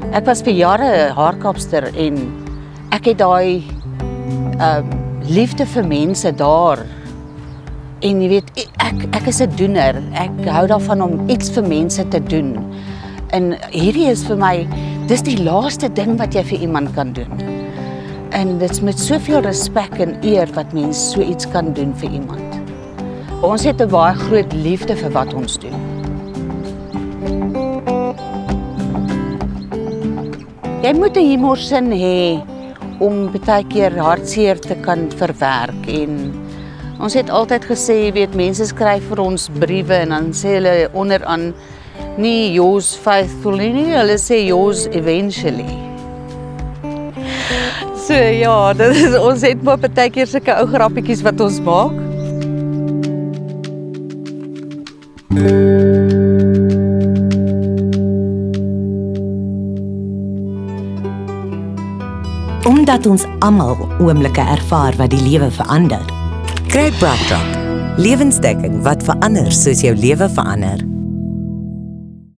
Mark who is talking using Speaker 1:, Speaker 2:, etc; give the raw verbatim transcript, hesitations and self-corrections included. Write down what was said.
Speaker 1: Ek was vir jare 'n haarkapster en ek het daai uh, liefde vir mense daar. En jy weet, ek, ek is 'n doener. Ek hou daarvan om iets vir mense te doen. En hierdie is vir my, dis die laaste ding wat jy vir iemand kan doen. En dit is met soveel respek en eer wat mens so iets kan doen vir iemand. Ons het 'n baie groot liefde vir wat ons doen. Jy moet 'n humorsin hê om baie keer hartseer te kan verwerk. En ons het altyd gesê, jy weet, mense skryf vir ons briewe en dan sê hulle onderaan nie yours faithfully nie, hulle sê yours eventually. So ja, dit is, ons het maar baie keer sulke ou grappietjies wat ons maak.
Speaker 2: Omdat ons almal oomblikke ervaar wat die lewe verander, kry Brakdrap lewensdekking wat verander soos jou lewe verander.